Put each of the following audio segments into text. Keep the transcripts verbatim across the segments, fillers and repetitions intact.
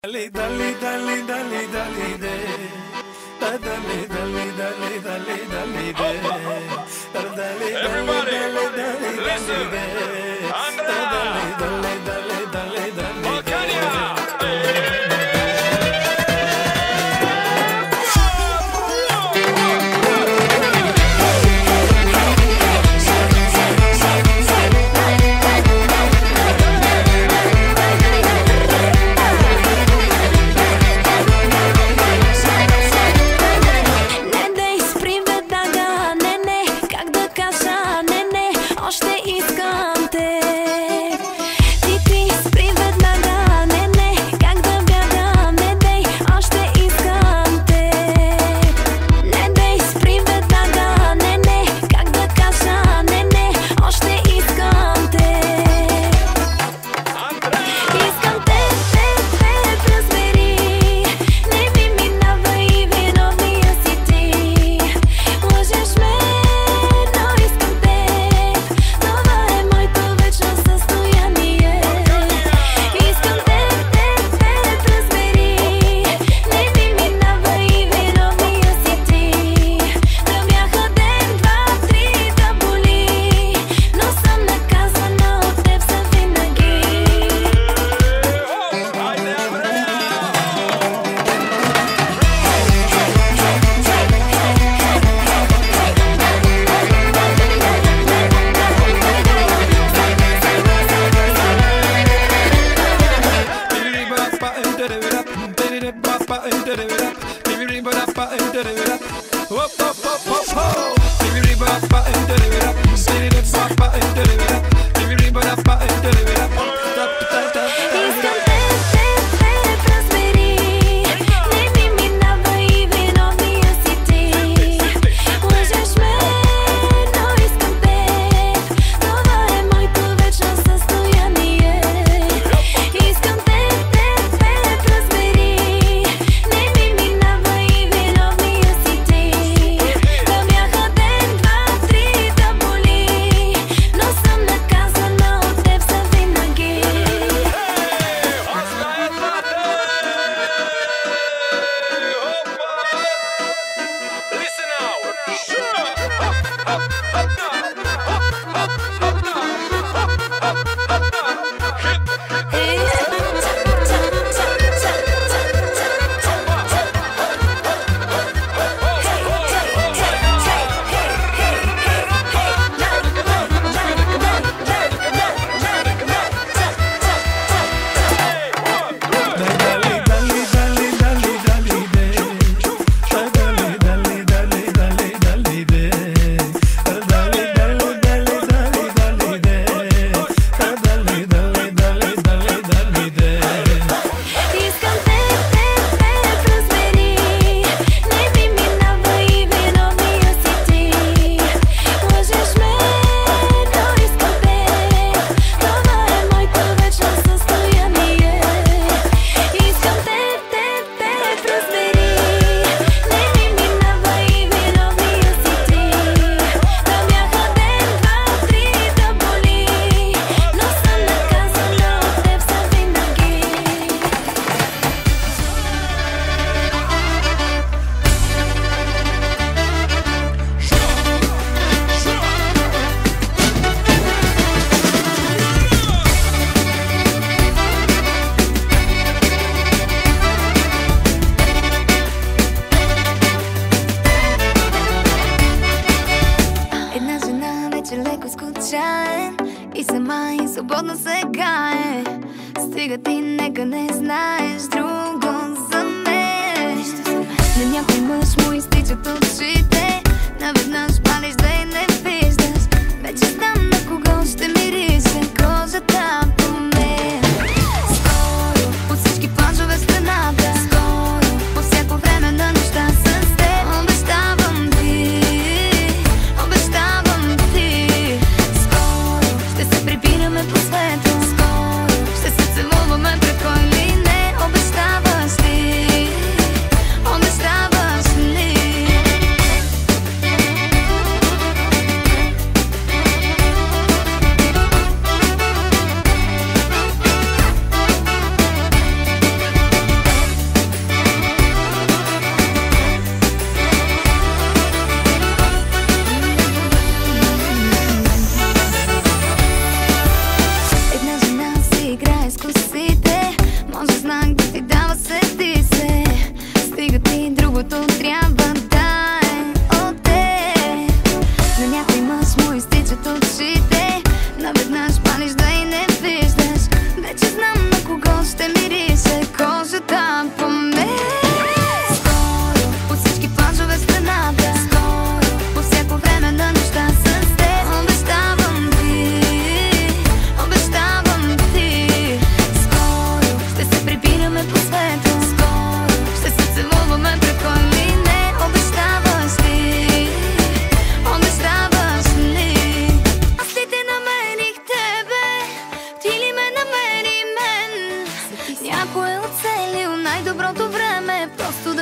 Dale, dale, dale, dale, dale, de. Dale, dale, dale, dale, dale, dale, de. Dale, dale, Everybody, dale, dale, listen. dale, de. Andra. Dale, dale, dale, dale, dale, Balkania. И сама и свободна сега е. Стига ти, нека не знаеш друго за мен. На някой мъж му изтичат очите. Наведнъж палиш да и не виждаш. Вече знам на кого ще мирише кожата по мен. Скоро по всички плажове в страната. Скоро по всяко време на нощта с теб. Обещавам ти, обещавам ти. Скоро ще се прибираме по света. Скоро ще се целуваме пред кой ли не. Обещаваш ли, обещаваш ли?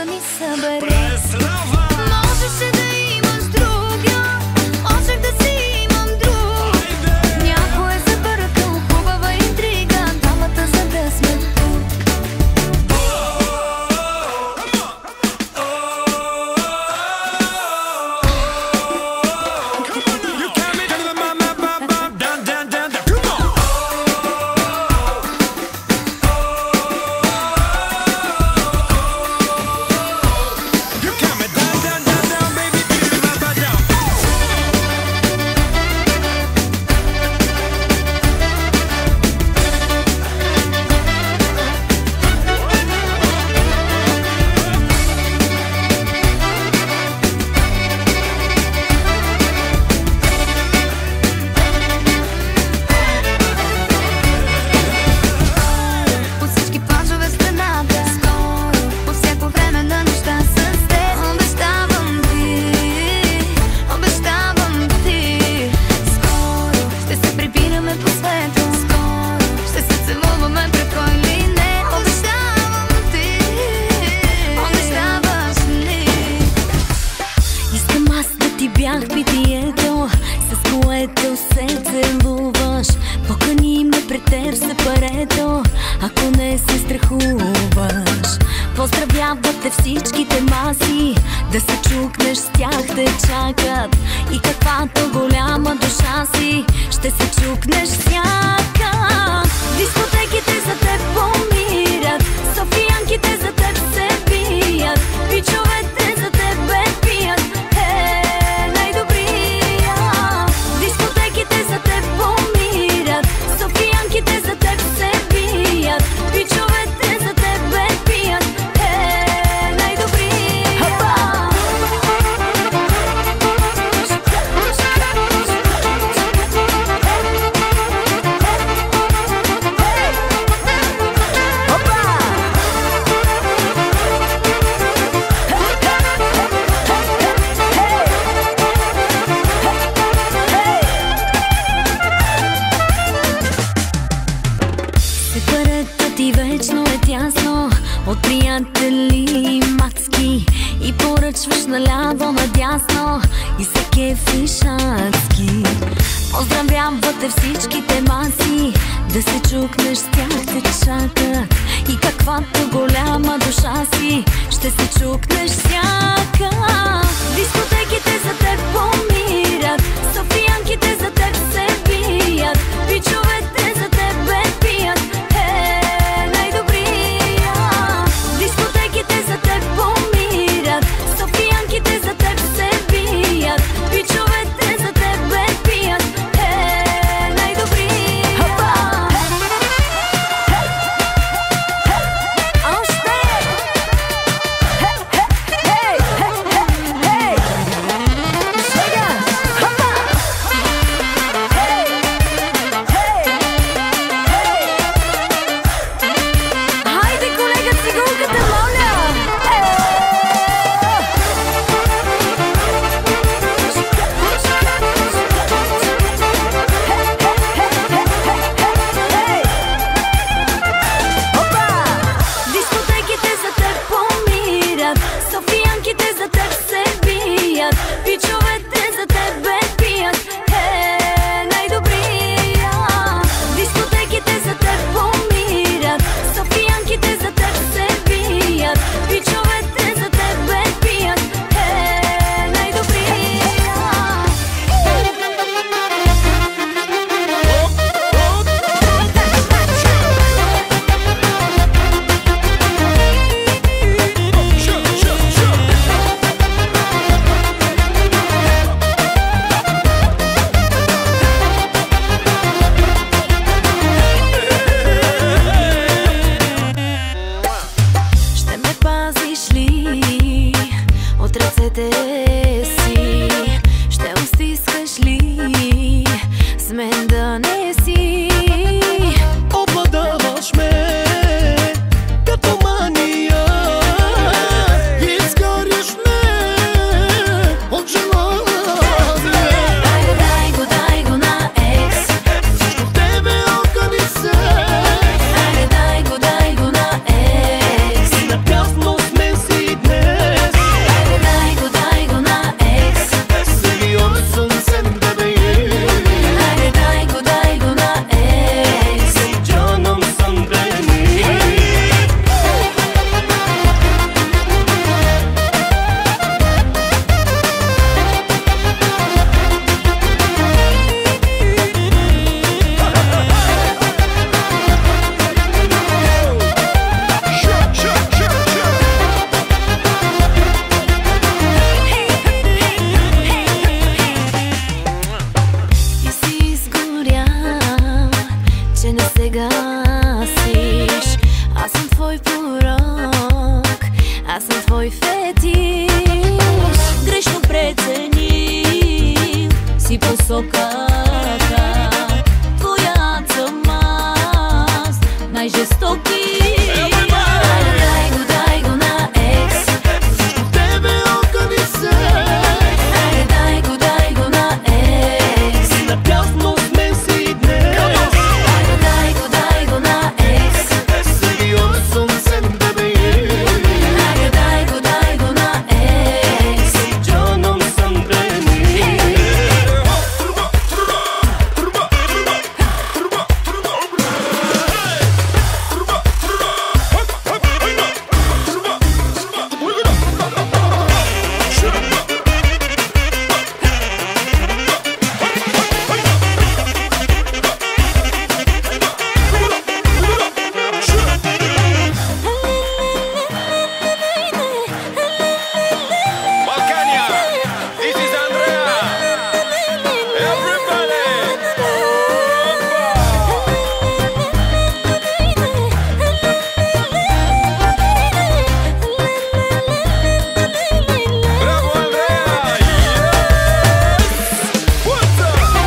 да ни събере. Преслава! Можеше да имаш друга, можех да си имам друг. Айде! Някой е забъркал хубава интрига, двамата за да сме тук. Бях питието, с което се целуваш. Покани ме пред теб за парето, ако не се страхуваш. Поздравявате всичките маси, да се чукнеш с тях те чакат. И каквато голяма душа си, ще се чукнеш всяка. Дискотеките за теб помират, софиянките за теб се бият, бичовете за тебе пият. Софиянките за теб се бият, бичовете за тебе пият. Е, най-добрия. Ти вечно е тясно от приятели и мацки, и поръчваш наляво надясно и се кефиш адски. Поздравявате всичките маси, да се чукнеш с тях те чакат. И каквато голяма душа си, ще се чукнеш всяка. Дискотеките за теб помират, софиянките за теб се бият, бичовете за тебе пият. Дискотеките за теб помират, софиянките за теб се бият, бичовете за тебе пият. Е, най-добрия. Още! Хей, хей, хей, хей! Сега! Хопа! Хей, хей, хей! Хайде, колега, цигулката, моля! Дискотеките за теб помират, софиянките за теб се бият, бичовете за тебе пият. Е, най-добрия. Дискотеките за теб помират, софиянките за теб се бият, бичовете за тебе пият. Е, най-добрия. Ще ме пазиш ли от ръцете си? Ще устискаш ли с мен да не си? Обладаваш ме като мания, изгаряш ме от желание. Айде, дай го, дай го на екс. Всичко в тебе огън и секс. Айде, дай го, дай го на екс. Напразно сме си днес. аз съм твой фетиш. Грешно преценил си посоката, твоя съм аз, най-жестоки. Дай го, дай го на екс, тебе ока ни се. дай го, дай го на екс, Напясно сме си днес. дай го, дай го на екс, Сериозно съм тебе. дай го, дай го на екс, Джоном съм бени. Balkania, this is Andrea. Everybody. Bravo Andrea. Yes. What's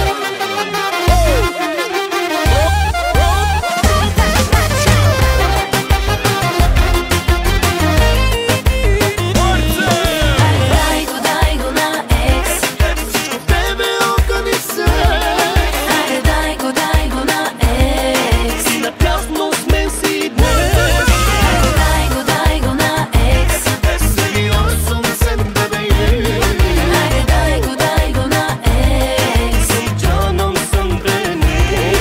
дай го, дай го на екс, Тебе ока ни се. дай го, дай го на екс, Напясно сме си днес. дай го, дай го на екс, Сериозно съм тебе. дай го, дай го на екс. Джоном съм бени.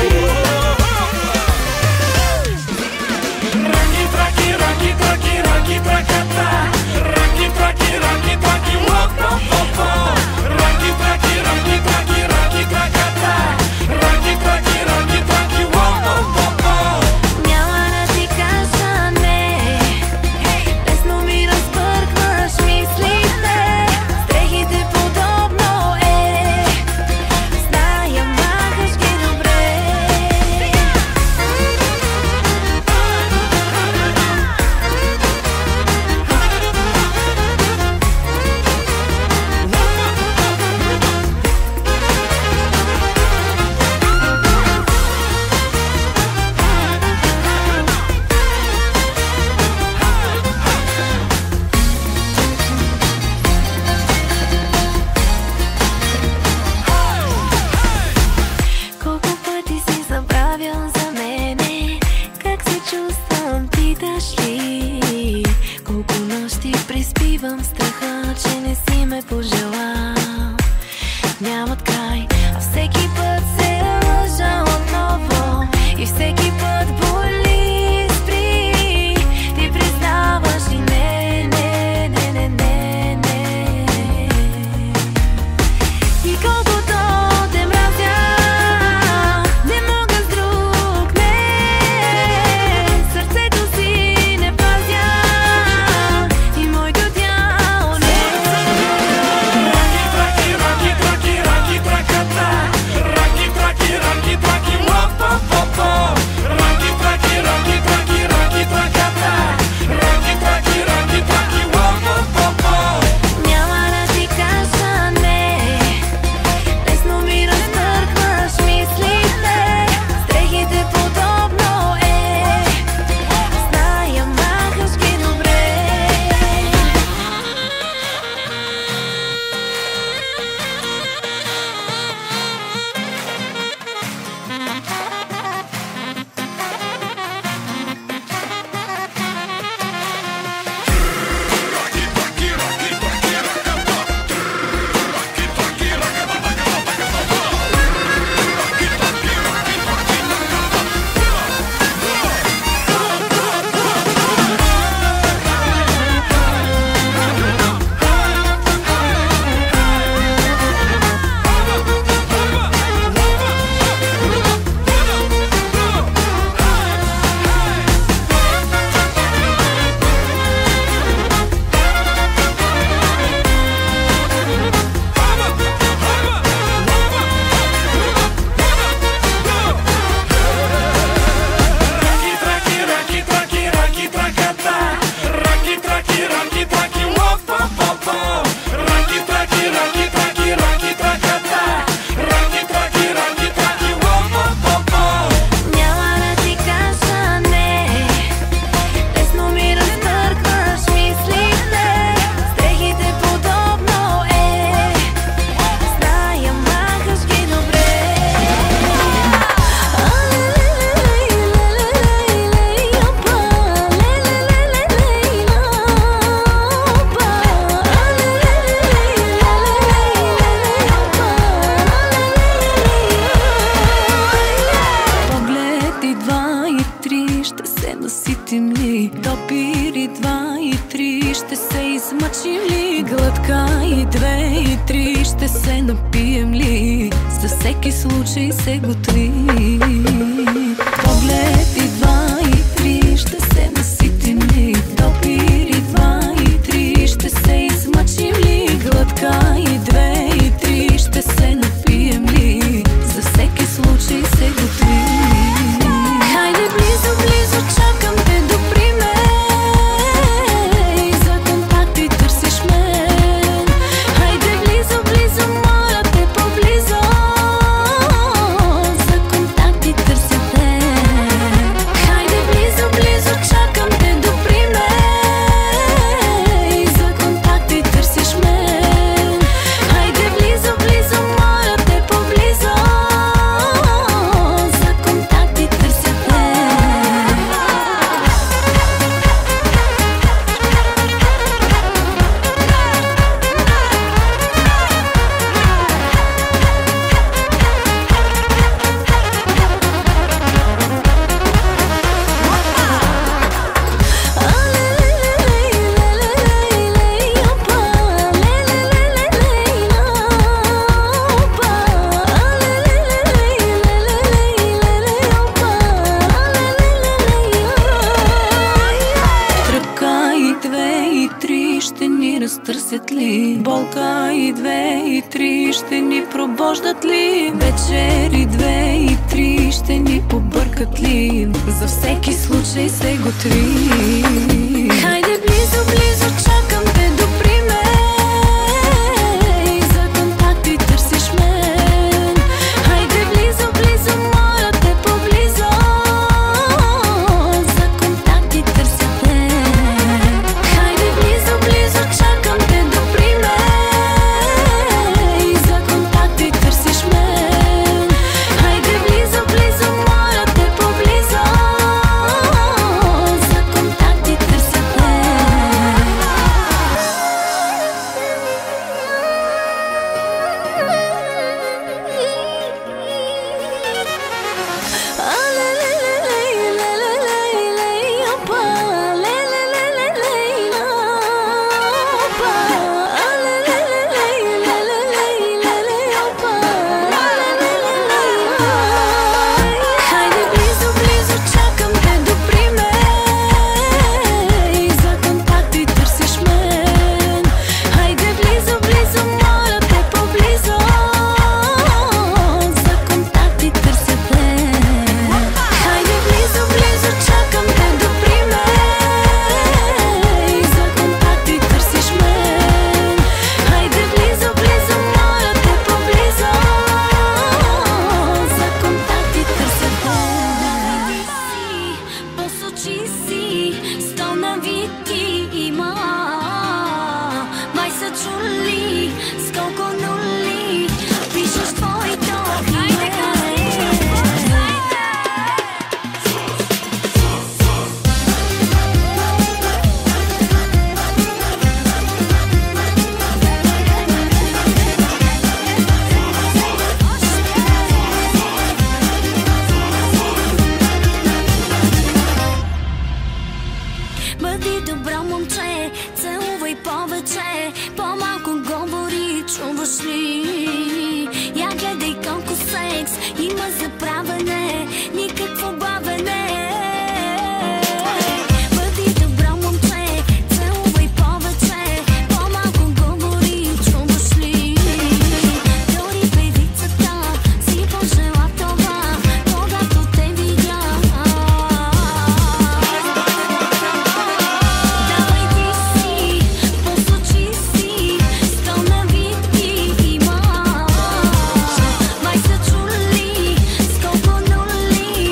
Raki, traki, raki, traki, raki, trakata. Raki, traki, raki, traki, wop, wop, wop, wop. Raki, traki, raki, traki, raki, trakata. Raki, traki, raki, traki, wop, wop, wop, wop. Няма да ти кажа не, лесно ми разбъркваш мислите, с дрехите подобно е, зная, махаш ги добре. Колко пъти си забравял за мене, как се чувствам, питаш ли? Колко нощи приспивам страха, че не си ме пожелал. Нямат край, а всеки път се лъжа отново и всеки път боли, спри. Ти признаваш и не, не, не, не, не, не. И колкото те мразя, не мога с друг, не. Сърцето си не пазя и моето тяло не. Raki, traki, raki, traki, raki, trakata. Raki, traki, raki, traki, wop, wop, wop, wop. и два и три, ще се измъчим ли? Глътка и две и три, ще се напием ли? За всеки случай се готви. Поглед и два и три, ще се наситим ли? Допир и два и три, ще се измъчим ли? Глътка и две и три, ще се напием ли? За всеки случай се готви. Хайде близо, близо, чакам те допри мен. За контакти търсиш мен. Хайде близо, близо, моля те по-близо. За контакти търся те. Хайде близо, близо, чакам те допри мен. За контакти търсиш мен. Хайде близо, близо, моля те по-близо. За контакти търся те. Тръпка и две и три, ще ни разтърсят ли? Болка и две и три, ще ни пробождат ли? Вечери две и три, ще ни побъркат ли? За всеки случай се готви. Хайде близо, близо, чакам те допри мен. За контакти търсиш мен. Хайде близо, близо, моля те по-близо. За контакти търся те. Хайде близо, близо, чакам те допри мен. За контакти търсиш мен. Хайде близо, близо, моля те по-близо. За контакти търся те. Хайде близо, близо, чакам те допри мен. За контакти търсиш мен. Хайде близо, близо, моля те по-близо. За контакти търся те. Хайде близо, близо, чакам те допри мен. За контакти търсиш мен. Хайде близо, близо, моля те по-близо. За контакти търся те. Посочи си, сто навики има. Май са чули с колко нули пишеш твоето име. Бъди добро момче, целувай повече, по-малко говори, чуваш ли? Я гледай колко секс има за правене, никакво бавене. Бъди добро момче, целувай повече, по-малко говори, чуваш ли? Дори певицата си пожела това, когато те видя. Давай ти си, посочи си, сто навики има. Май са чули с колко нули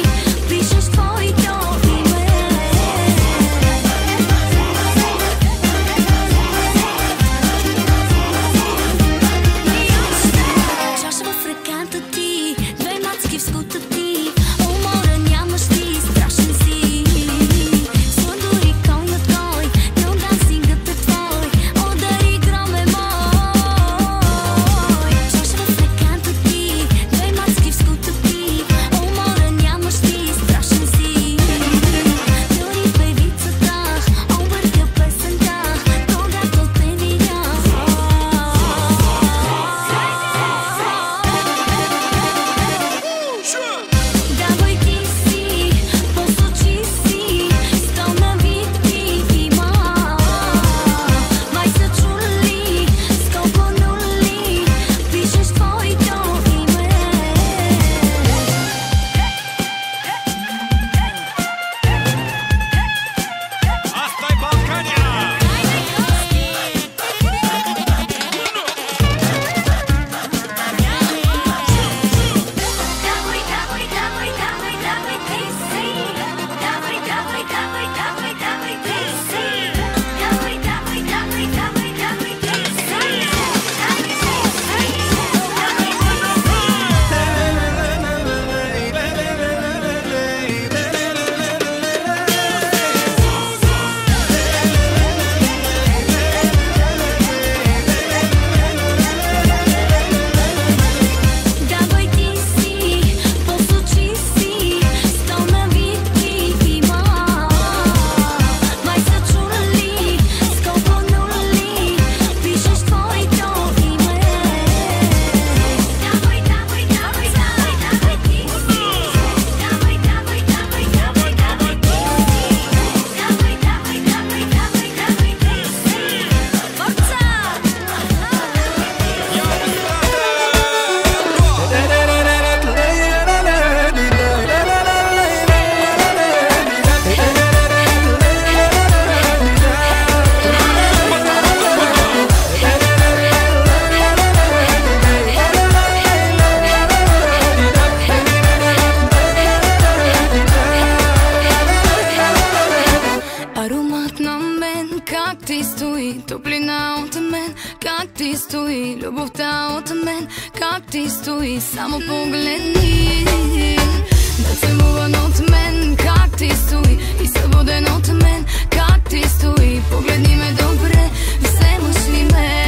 как ти стои, топлина от мен, как ти стои, любовта от мен, как ти стои, само погледни. Нацелуван от мен, как ти стои, и събуден от мен, как ти стои, погледни ме добре, вземаш ли ме?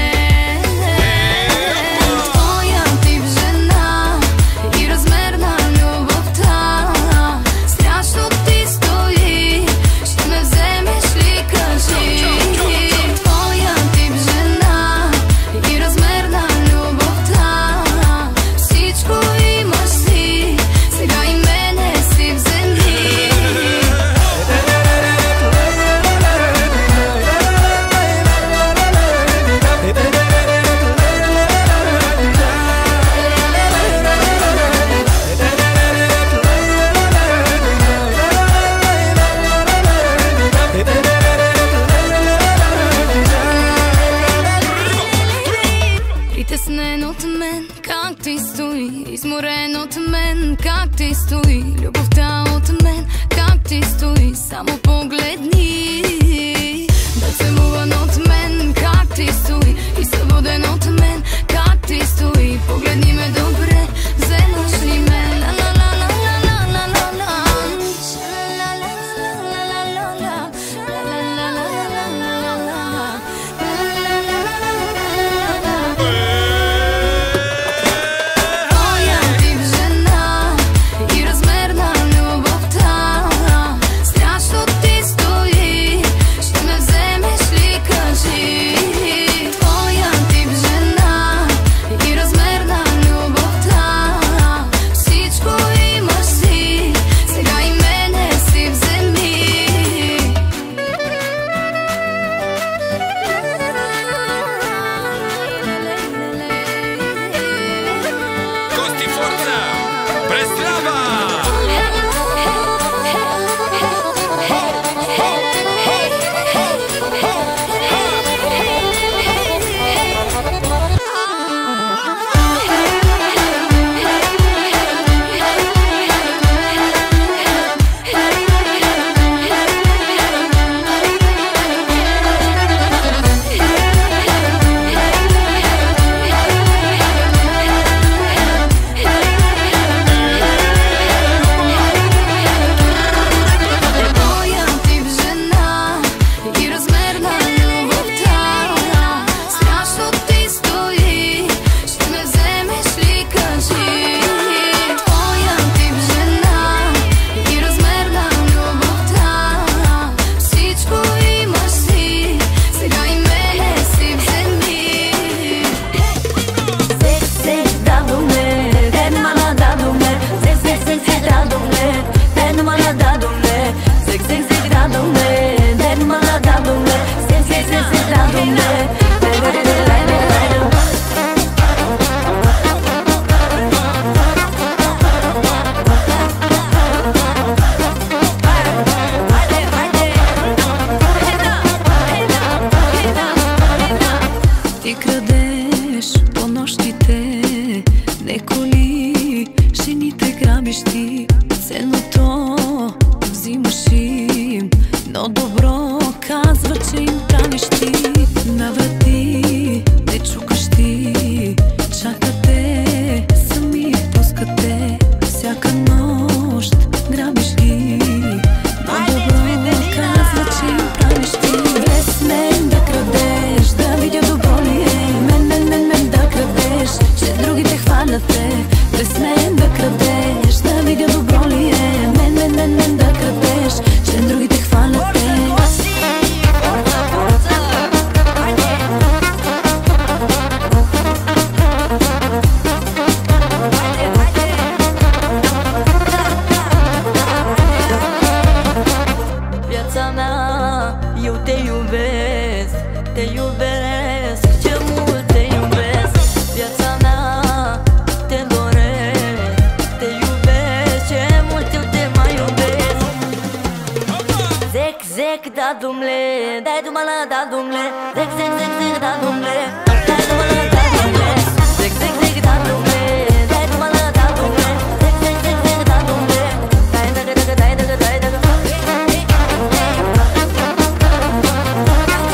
Твоя тип жена и размер на любовта, страшно ти стои, ще ме вземеш ли, кажи? Твоя тип жена и размер на любовта, всичко имаш си, сега и мене си вземи. Притеснен от мен, как ти стои, изморен от мен, как ти стои, любовта от мен, как ти стои, само погледни. Нацелуван от мен, как ти стои, и събуден от мен, как ти стои, погледни ме добре, вземаш ли ме? Ти крадеш по нощите, не коли, жените грабиш ти, ценното взимаш им, но добро казва, че им правиш ти. На врати не чукаш ти, чакате, сами пускате, всяка нощ грабиш ги, но добро казва, че им правиш ти. Без мен да крадеш, да видя добро ли е, мен, мен, мен, мен да крадеш, че другите хвалят те. Без мен да крадеш, да видя добро ли е, мен, мен, мен, мен да крадеш, че другите хвалят те. Viața mea, eu te iubesc, te iubesc, ce mult te iubesc. Viața mea, te doresc, te iubesc, ce mult eu te mai iubesc. Zec, zec, da dumle, dai dumala, da dumle, zec, zec, zec, zec, da dumle, dai dumala, da dumle, zec, zec, zec, da dumle, dai dumala, da dumle, zec, zec, zec, zec, da dumle, dai daga daga dai daga dai daga.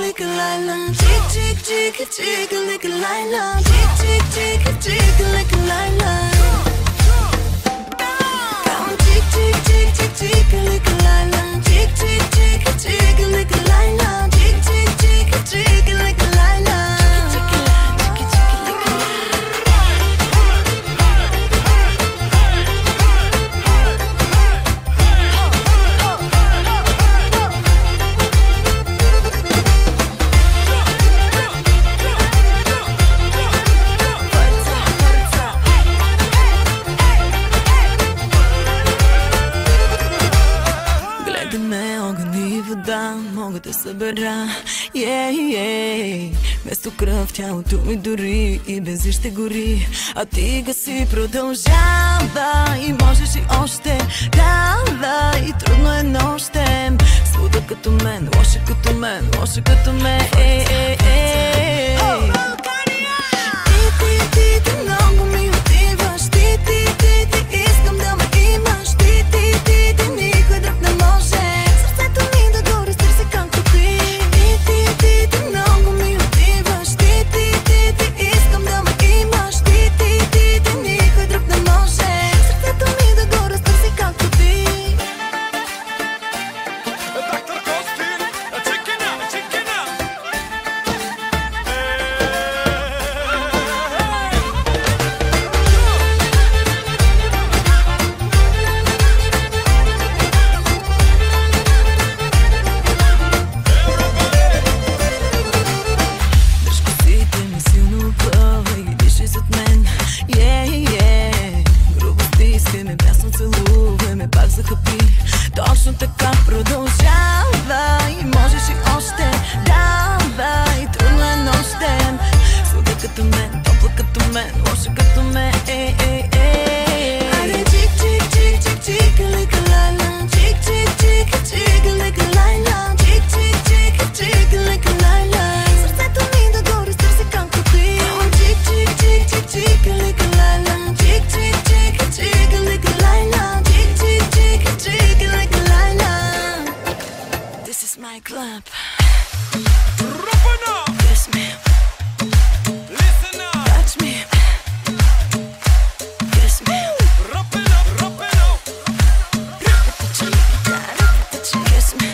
Chick-a-lick-a-lila, chick-chick-chick-a-chick-a-lick-a-lila, chick-chick-chick-a-chick-a-lick-a-lila. Come on, chick-chick-chick-chick-a-lick-a-lila, chick-chick-chick-a-chick-a-lick-a-lila, chick-chick-chick-a-chick-a-lick-a-lila. Мога да събера, yeah, yeah. Вместо кръв тялото ми дори и без ще гори. А ти гаси, продължава и можеш и още. Дава и трудно е нощем. Слуда като мен, лоша като мен, лоша като мен, ей, ей, ей. Ти, ти, ти, ти много ми отиваш. Ти, ти, ти, ти искам да ме имаш. Ти, ти, ти, ти никой друг не може. Точно така продължава и можеш и още. Давай, трудно е нощем. Слуда като мен, топла като мен, лоша като мен, ей, ей, ей. Айде, чик, чик, чик, чик, чик-а-лик-а-лайла, чик-чик-чик-а-чик-а-лик-а-лайла, чик-чик-чик-а-чик-а-лик-а-лайла. Сърцето ми да горе стърси както ти. Чик, чик, чик, чик, чик-а-лик-а-лайла, чик-чик-чик-а-чик-а-лик-а-лайла. This is my club. Kiss me. Listen up. Touch me. Kiss me. Rub it up, rub it up. Kiss me.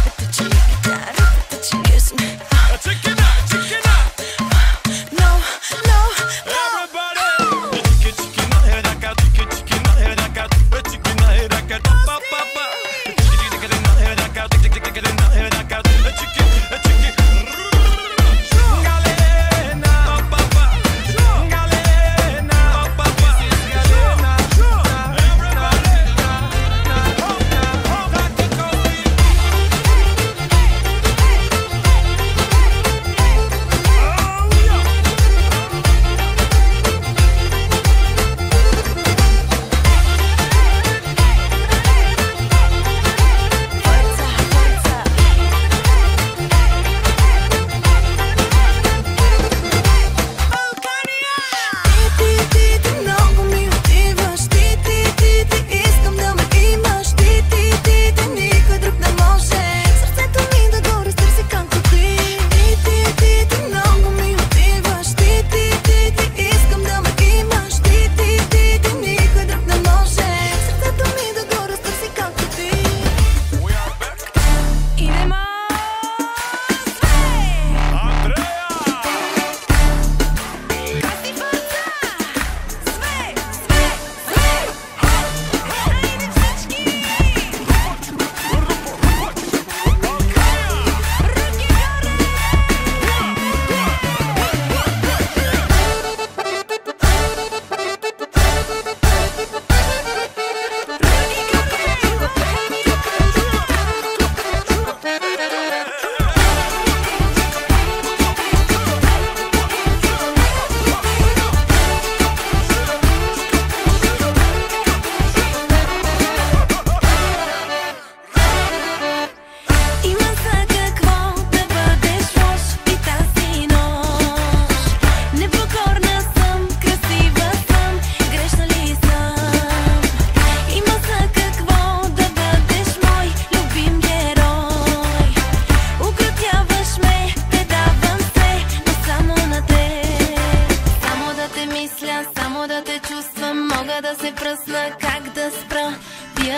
Kiss me. Check it out, check it out. No, no. Everybody. Chicken, chicken, head I got, chicken, chicken, head I got, chicken, head I got, pa pa pa. Chicken, chicken, head I got, chicken, chicken, head I got, chicken.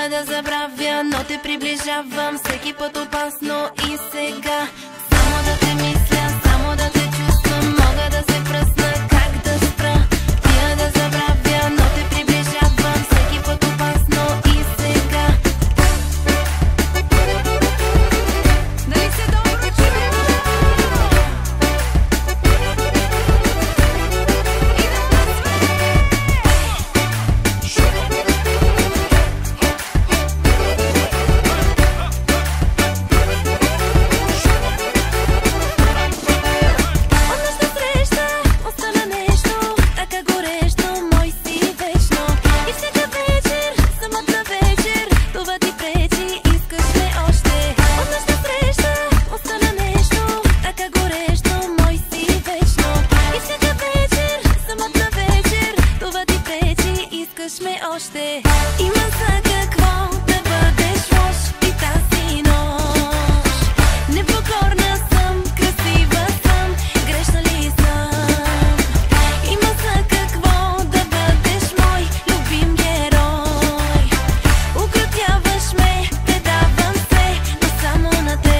Пия да забравя, но те приближавам всеки път опасно и сега. Само да те мисля, само да те чувствам, мога да се пръсна, как да спра. Пия да забравя, но те приближавам всеки път опасно и сега. Дали се добро чува? Има за какво да бъдеш лош и тази нощ. Непокорна съм, красива съм, грешна ли съм? Има за какво да бъдеш мой любим герой. Укротяваш ме, те давам се, но само на теб.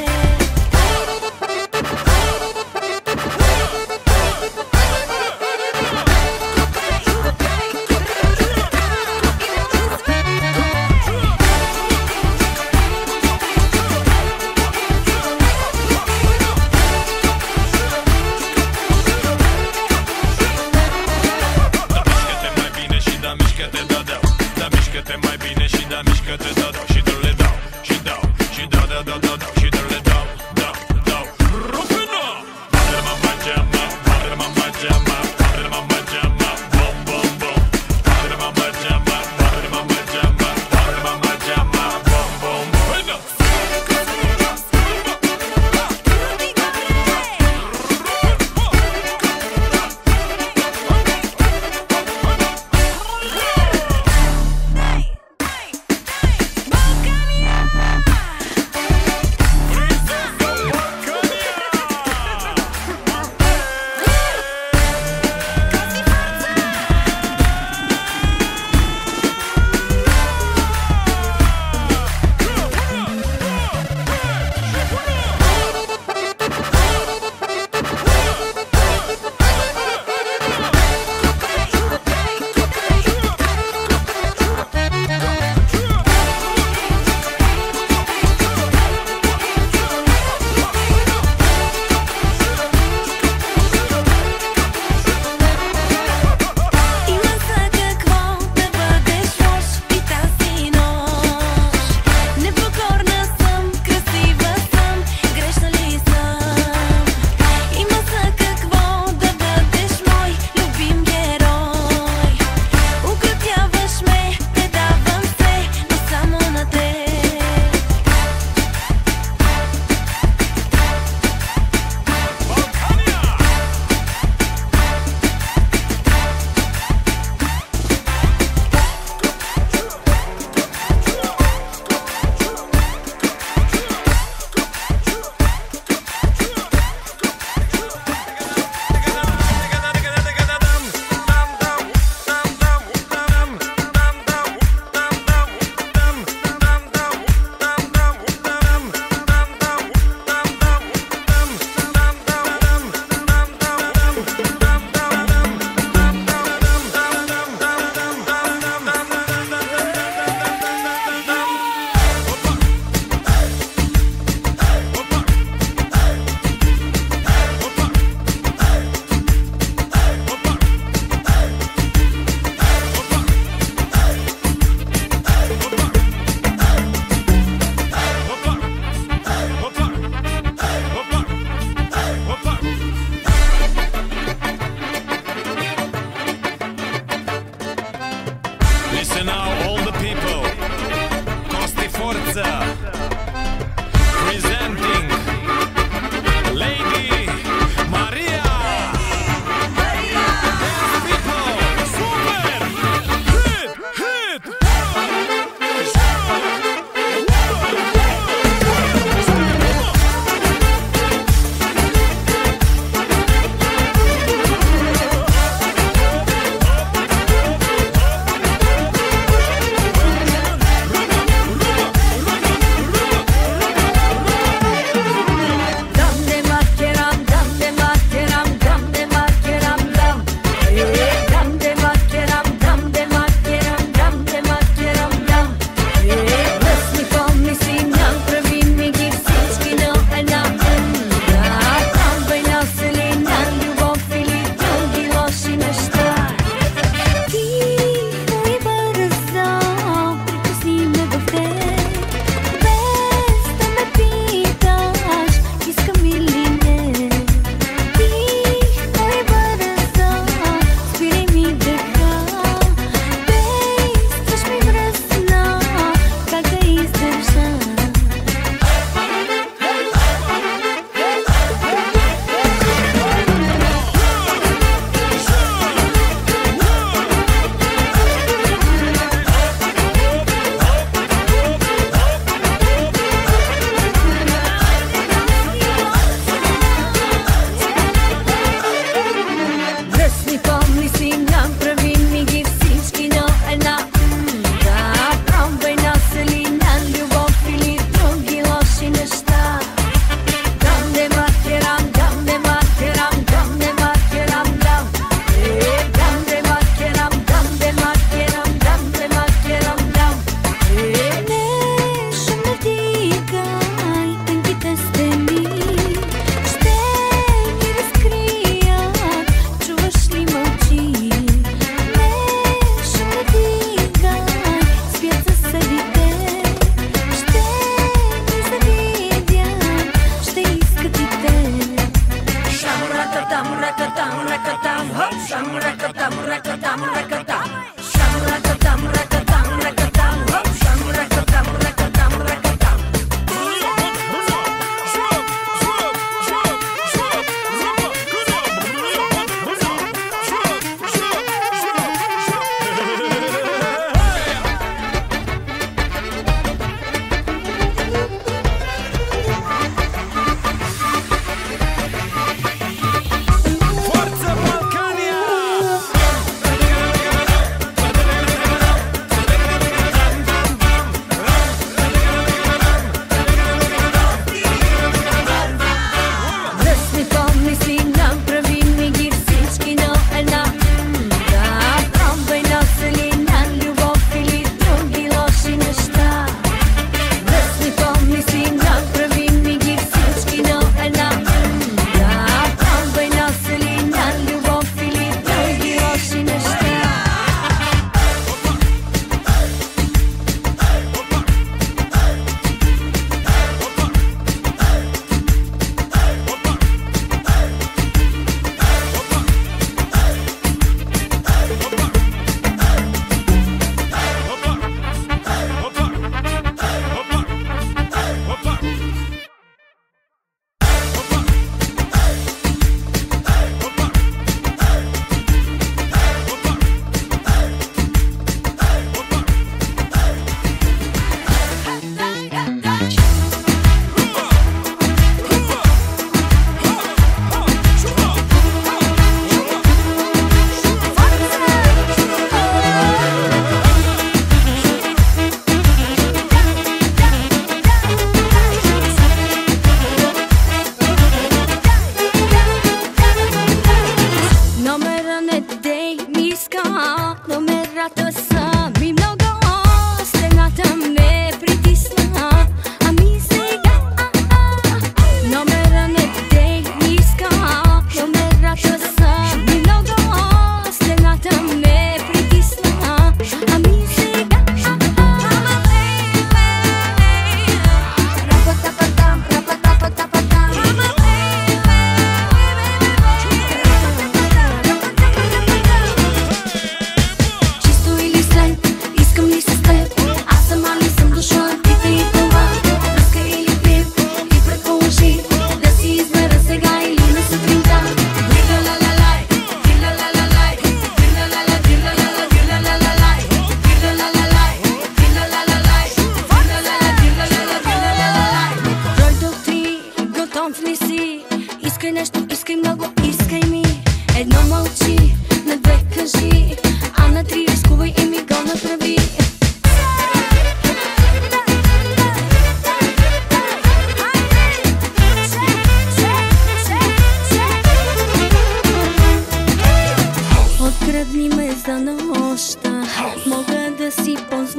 Mișcă-te mai bine și da, mișcă-te, da, dau și dă le dau și dau și dau, dau, dau, dau, dau și dă le dau, dau, dau. Rupina! Padre-mă, bage-mă, padre-mă, bage-mă, padre-mă, bage-mă, bom, bom, bom. Padre-mă, bage-mă, padre-mă, bage-mă, padre-mă, bage-mă, bom, bom, bom. Până!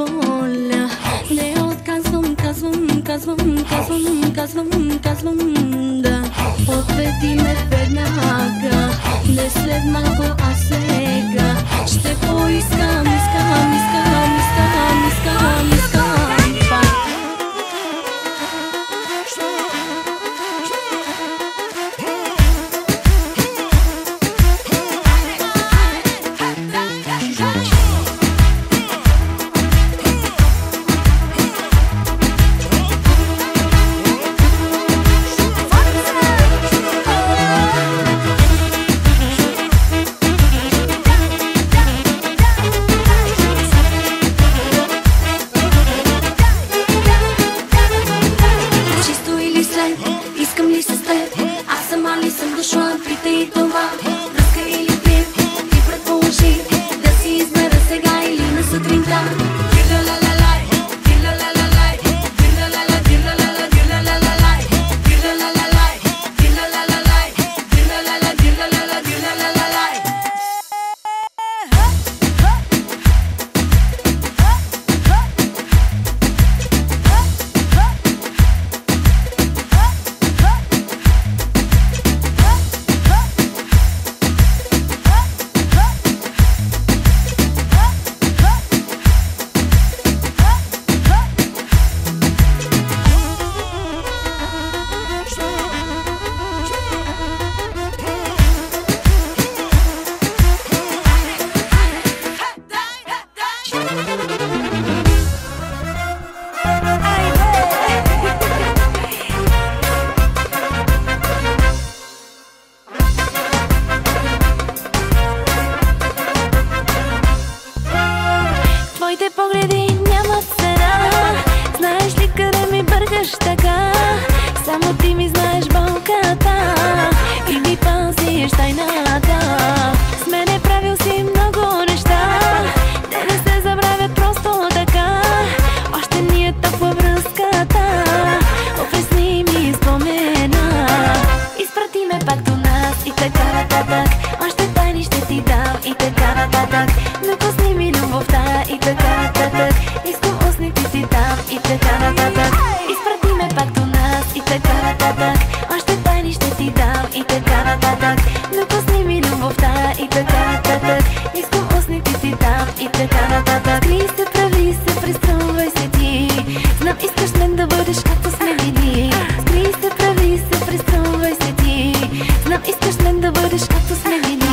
воля. Не отказвам, казвам, казвам, казвам, казвам, казвам, да. Отведи ме веднага, не след малко, а сега. Ще поискам, искам, искам, искам, искам, искам пак. Твоите погледи нямат цена. Знаеш ли къде ми бъркаш така? Само ти ми знаеш болката и ми пазиш тайната. С мене правил си много неща, те не се забравят просто така. Още ни е топла връзката, опресни ми спомена. Изпрати ме пак до нас и така нататък. Още тайни ще ти дам и така нататък. Напусни ми любовта и така нататък. Искам устните си там и така нататък. Изпрати ме пак до нас и така нататък. Още тайни ще ти дам и така нататък. Напусни ми любовта и така нататък. Искам устните си там и така нататък. Скри се, прави се, преструвай се ти. Знам искаш мен да бъдеш както сме били. Скри се, прави се, преструвай се ти. Знам искаш мен да бъдеш както сме били.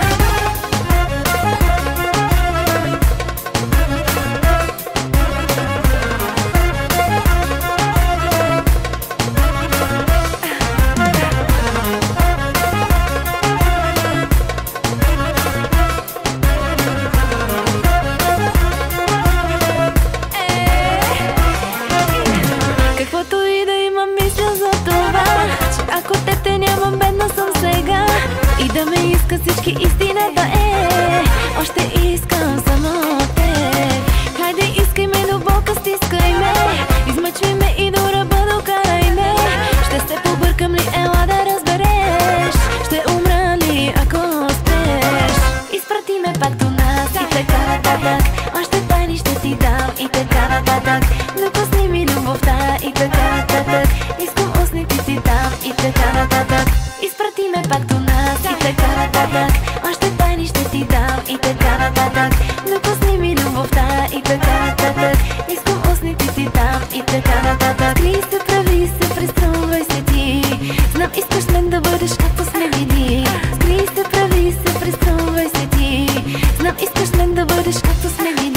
Каквото и да имам, мисля за това, че ако те те нямам, бедна съм сега. И да ме иска всички, истината е, още искам само теб. Хайде искай ме до болка, стискай ме, измъчвай ме и до ръба докарай ме. Ще се побъркам ли, ела да разбереш, ще умра ли ако спеш. Изпрати ме пак до нас и така нататък. Още тайни ще ти дам и така нататък. Напусни ми любовта и така нататък. Искам устните си там и така нататък. Изпрати ме пак до нас и така нататък. Още тайни ще ти дам и така нататък. Напусни ми любовта и така нататък. Искам устните си там и така нататък. Скри се, прави се, преструвай се ти. Знам искаш мен да бъдеш както сме били. Скри се, прави се, преструвай се ти. Знам искаш мен да бъдеш както сме били.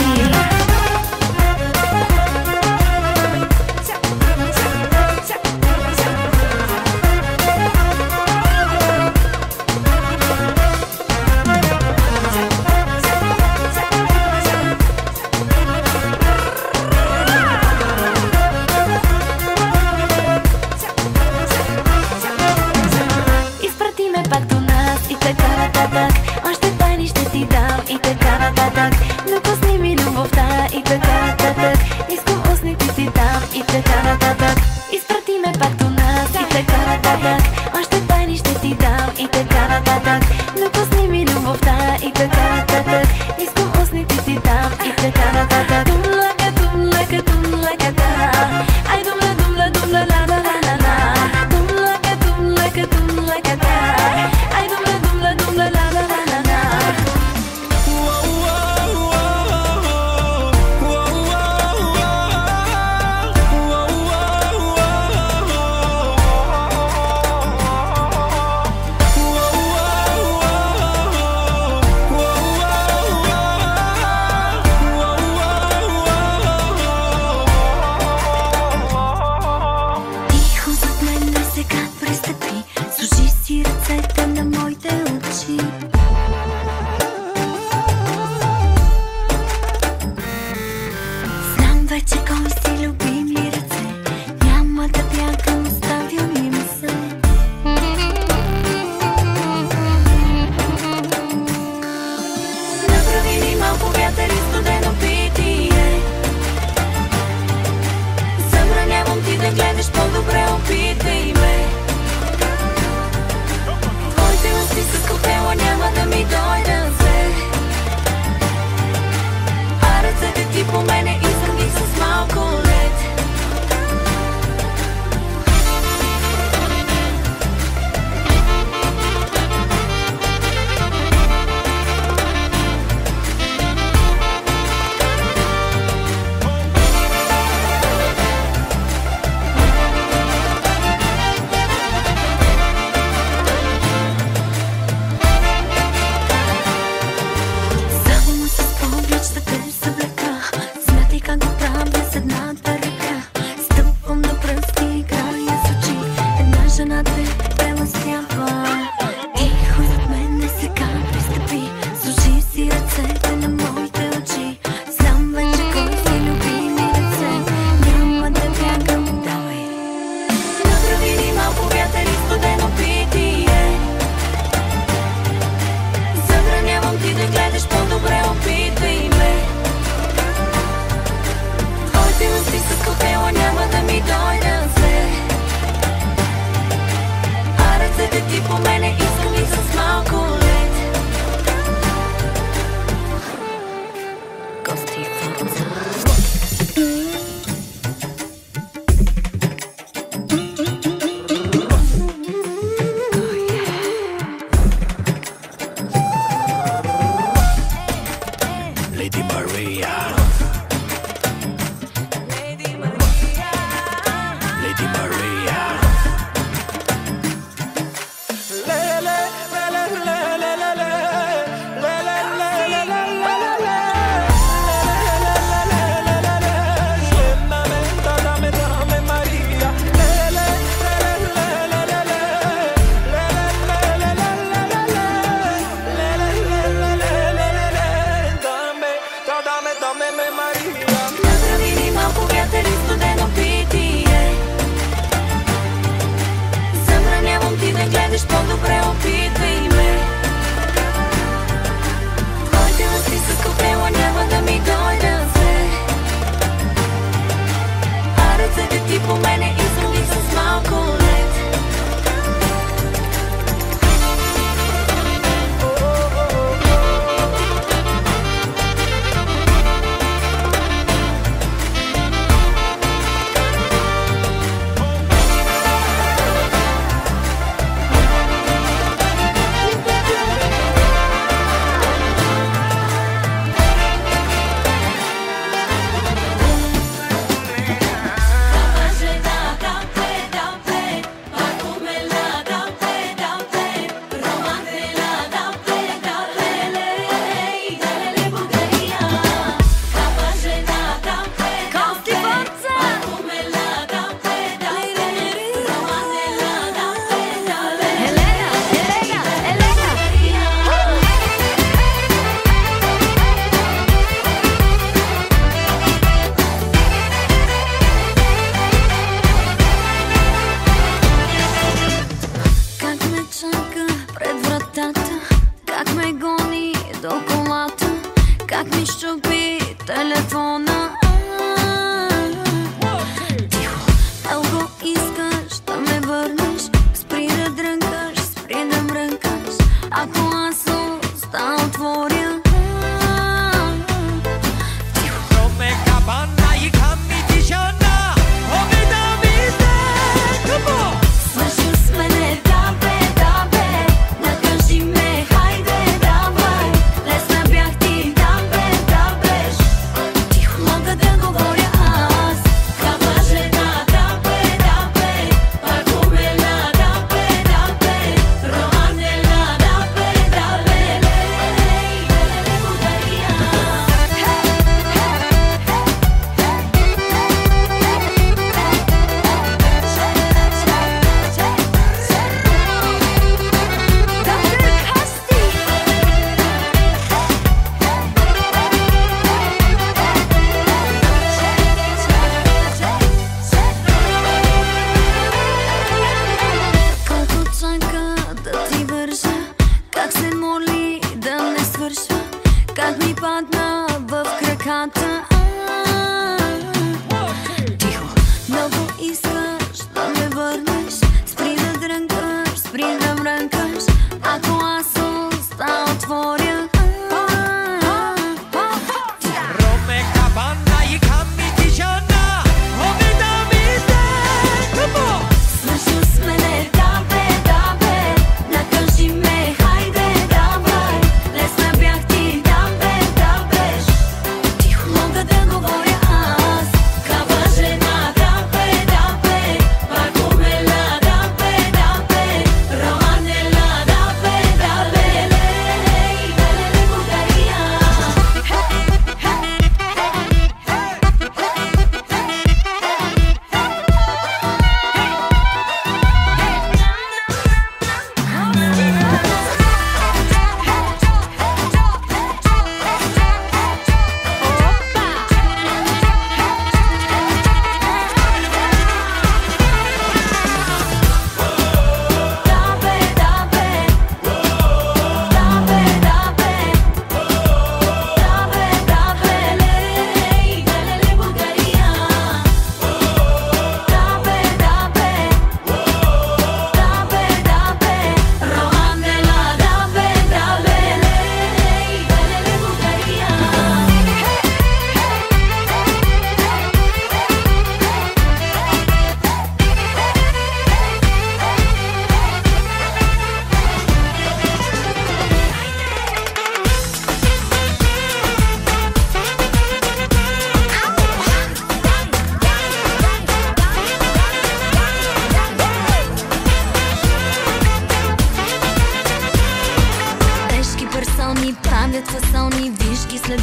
Изпрати ме пак до нас и така нататък. Още тайни ще ти дам и така нататък. Напусни ми любовта и така нататък. Искам устните си там и така нататък. Изпрати ме пак до нас и така нататък. Още тайни ще ти дам и така нататък. Напусни ми любовта и така нататък. Искам устните си там и така нататък.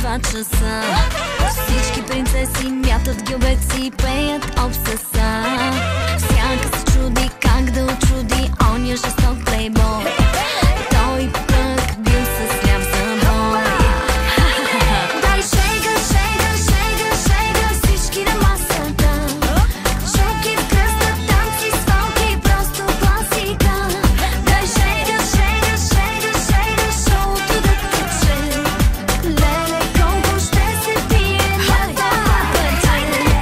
два часа. Всички принцеси мятат гюбеци и пеят обсеса. Всяка се чуди как да очуди оня жесток плейбой. Той пък бил с ляв забой. Дай шега, шега, шега, шега, всички на масата. Шоки в кръста, танци, свалки, просто класика. Дай шега, шега, шега, шега, шоуто да тече. Леле, колко ще се пие на това пътя.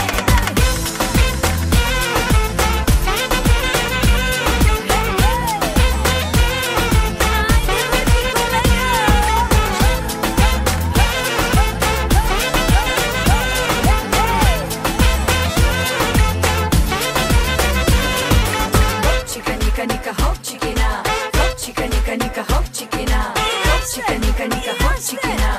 Chika nika hop chikina, hop chika nika nika hop chikina, hop chika nika nika hop chikina.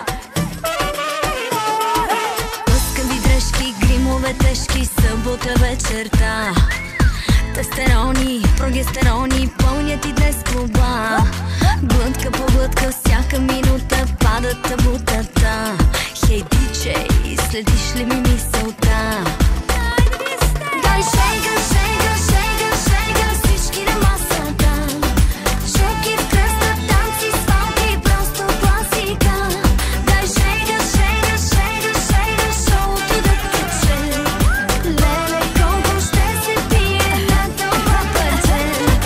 Пъскави дрежки, гримове тежки, събота вечерта. Тестерони, прогестерони, пълнят и днес клуба. Глътка по глътка, всяка минута падат табутата. Хей, диджей, следиш ли ми мисълта? Дай шега, шега, шега, шега, всички на масата. Шоки в кръста, танци, свалки, просто класика. Дай шега, шега, шега, шега, шоуто да тече. Леле, колко ще се пие на това пътя.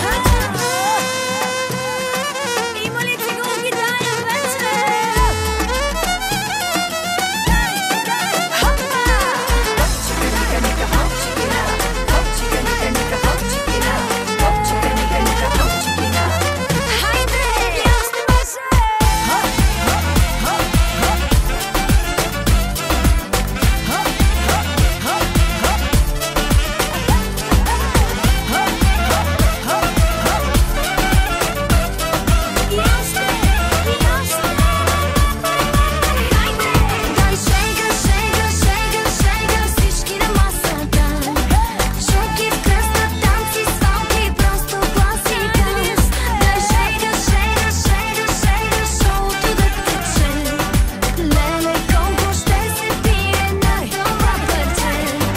Има ли цигулки тая вечер? Хопа! Chika nika nika hop chikina, hop chika nika nika hop chikina, hop chika nika nika hop chikina. Хайде! И още може! И още! И още! Хайде! Дай шега, шега, шега, шега, всички на масата. Шоки в кръста, танци, свалки, просто класика. Дай шега, шега, шега, шега, шоуто да тече. Леле, колко ще се пие на това пътя.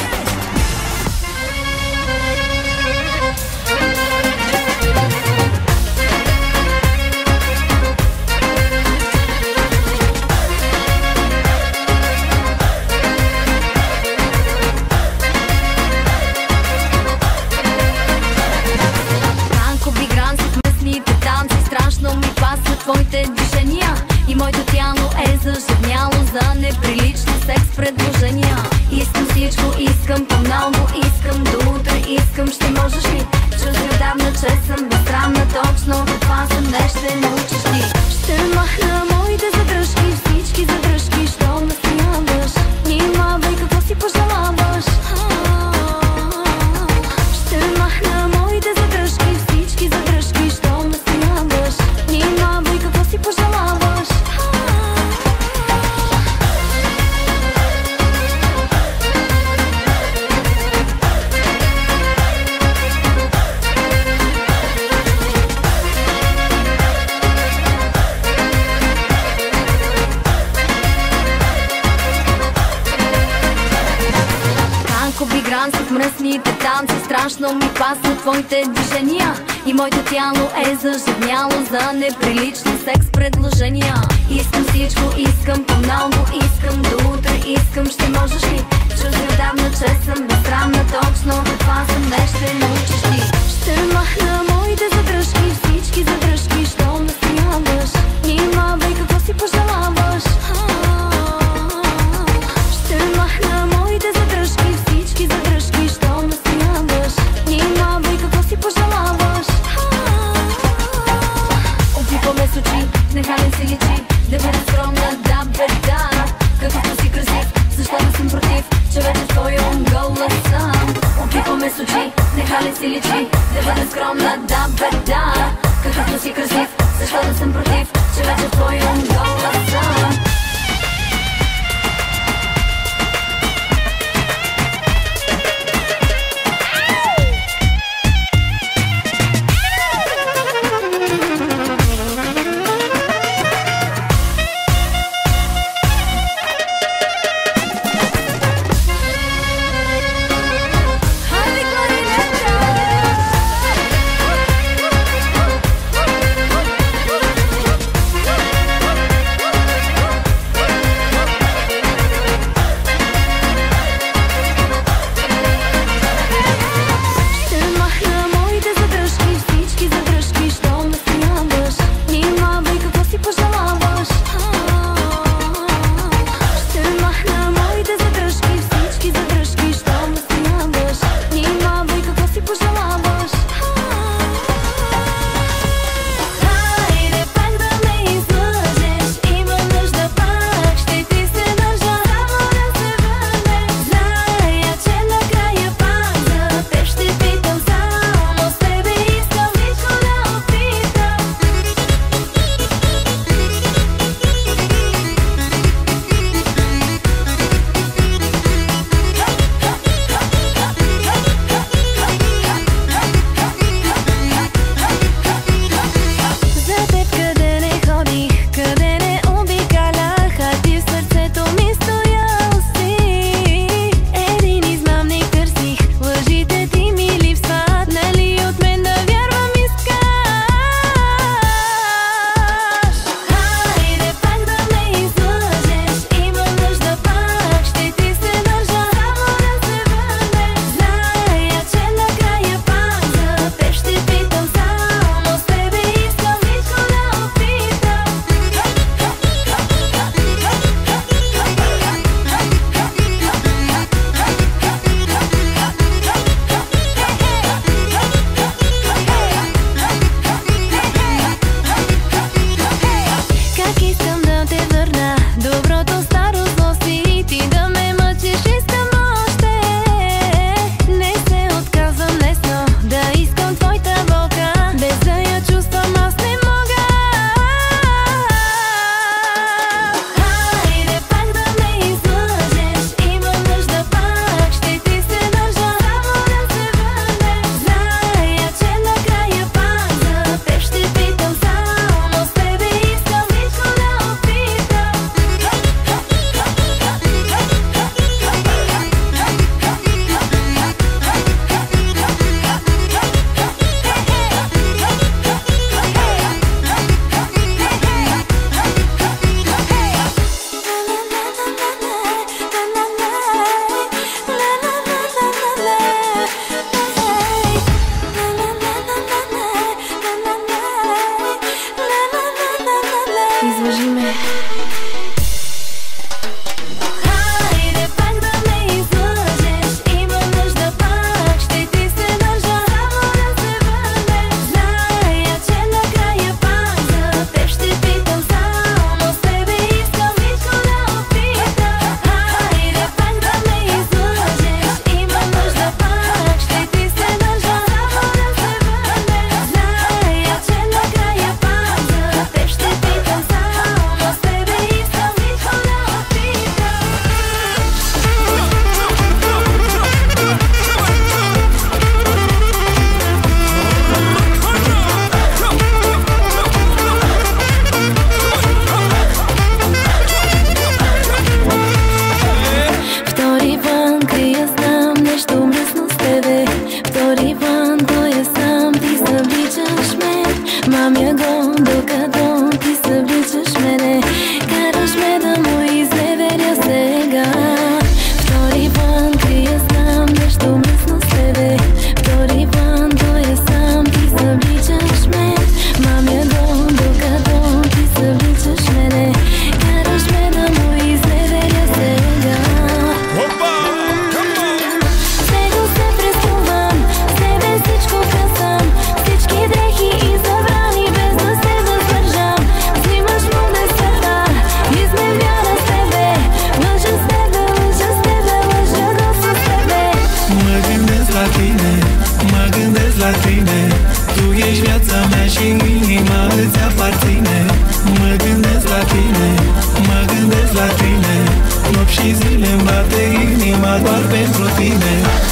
Франко Бигранци в местните танци, страшно ми пасват твоите движения. И моето тяло е зажадняло за неприлични секс предложения. Искам всичко, искам по-много, искам до утре, искам, ще можеш ли? Чузи отдавна, че съм безсрамна, точно каква съм, не ще научиш ти. Ще махна моите задръжки, всички задръжки, що настояваш. Внимавай какво си пожелаваш. Ще махна моите задръжки, всички задръжки, що настояваш. Внимавай какво си пожелаваш. Франко Бигранци в мръсните танци, страшно ми пасват твоите движения. И моето тяло е зажадняло за неприлични секс предложения. Искам всичко, искам по-много, искам до утре, искам, ще можеш ли? Чузи отдавна, че съм безсрамна, точно каква съм, не ще научиш ти. Ще махна моите задръжки, всички задръжки, що настояваш. Внимавай какво си пожелаваш. Ще махна моите задръжки, всички задръжки, що настояваш. Внимавай какво си пожелаваш. Опипаме с очи, нехален си личи, да бъде скромна, да бе да. Какъвто си красив, защо да съм против, че вече в твоя ъгъл съм. Опипаме с очи, нехален си личи, да бъде скромна, да бе да. Какъвто си красив, защо да съм против, че вече в твоя ъгъл съм. mă gândesc la tine, mă gândesc la tine. Tu ești viața mea și inima îți aparține. Mă gândesc la tine, mă gândesc la tine. Nopți și zile îmi bate inima doar pentru tine.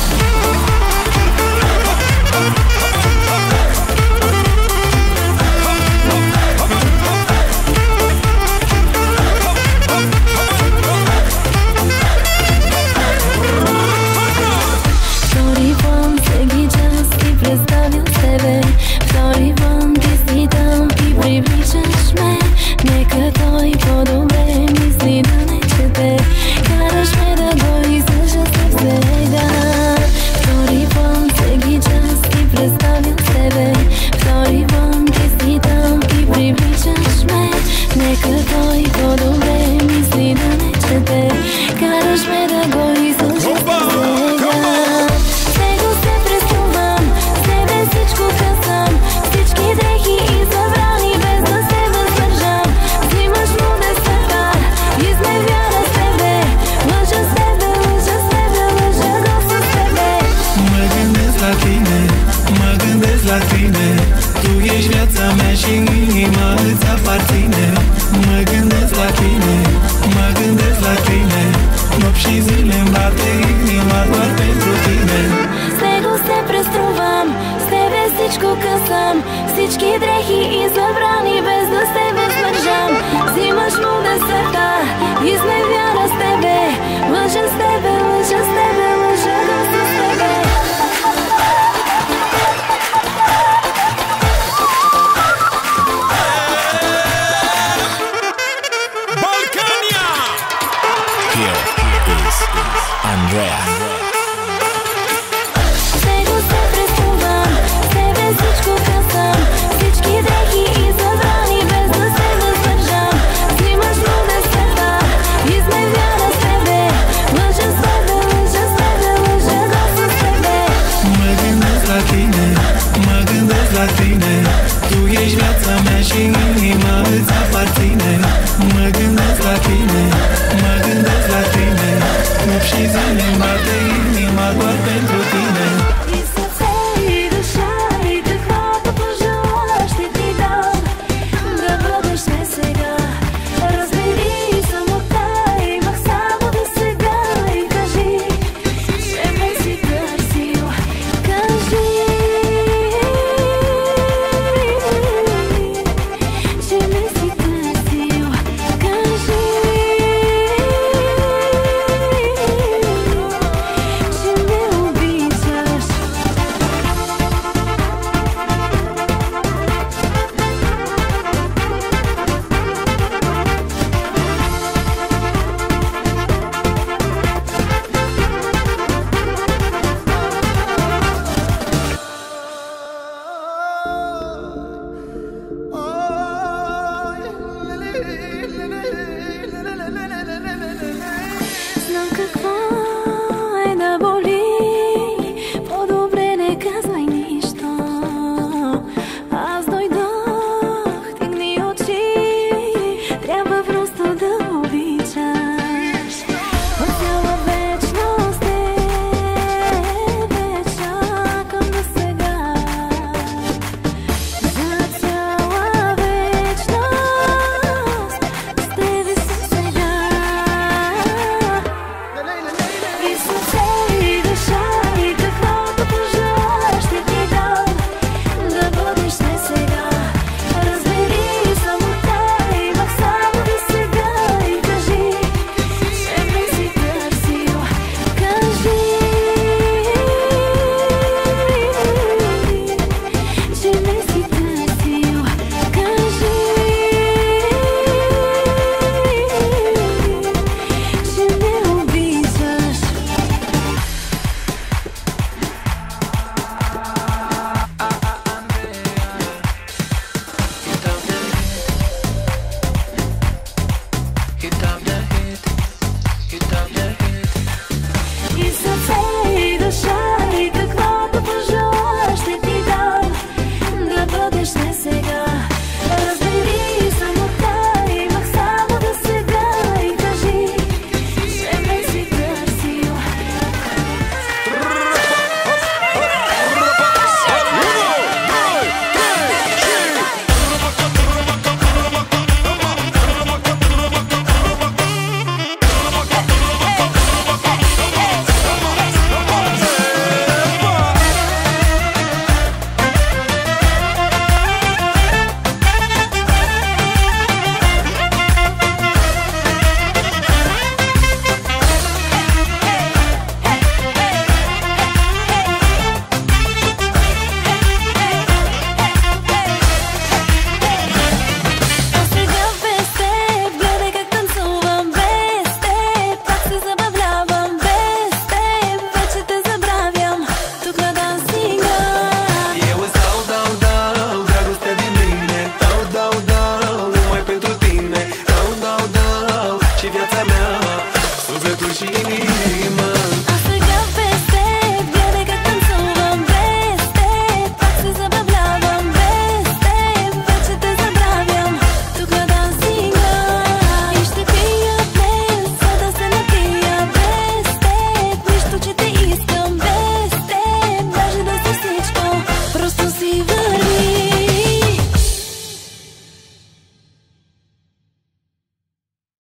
Втори вам ти си там и привличаш ме. Нека той по-добре мисли да не чете. Караш ме да го излъжа съв сега. Втори вам всеки час ти представям себе. Втори вам ти си там и привличаш ме. Нека той по-добре мисли да не чете. Караш ме да го излъжа съв сега. Него се преструвам, себе всичко късам. Всички дрехи и забрани без да се въздържам. Взимаш му десета, изневяра с тебе. Лъжа с тебе, лъжа с тебе, лъжа го с тебе. Mă gândesc la tine, mă gândesc la tine. Tu ești viața mea și inima îți aparține. Mă gândesc la tine, mă gândesc la tine. Nopți și zile îmi bate inima doar pentru tine. С него се преструвам, с тебе всичко късам. Всички дрехи и забрани без да се въздържам. Взимаш му десета, изневяра с тебе. Лъжа с тебе, лъжа с тебе, лъжа го с тебе. Balkania! Here is Andrea. С него се преструвам, с тебе всичко късам. Всички дрехи и забрани без да се въздържам. Взимаш му десета, изневяра с тебе. Лъжа с тебе, лъжа с тебе, лъжа го с тебе. Mă gândesc la tine, mă gândesc la tine. Tu ești viața mea și inima îți aparține. Mă gândesc la tine, mă gândesc la tine. Nopți și zile îmi bate inima doar pentru tine.